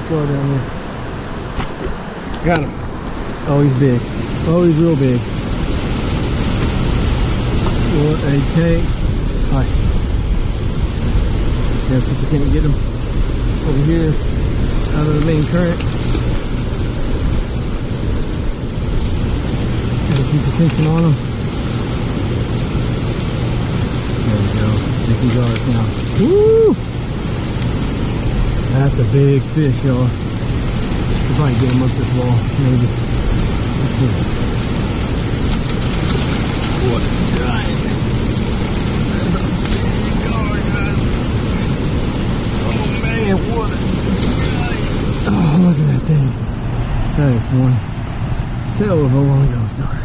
floor down there. Got him. Oh, he's big. Oh, he's real big. What a tank. Alright. Yeah, see if we can't get him over here out of the main current. Gotta keep the tension on him. There we go. Making jars now. Woo! That's a big fish, y'all. We'll probably get him up this wall, maybe. Let's see. What a giant. That's a big jar, guys. Oh man, what a giant. Oh, look at that thing. That is one hell of a long nose jar.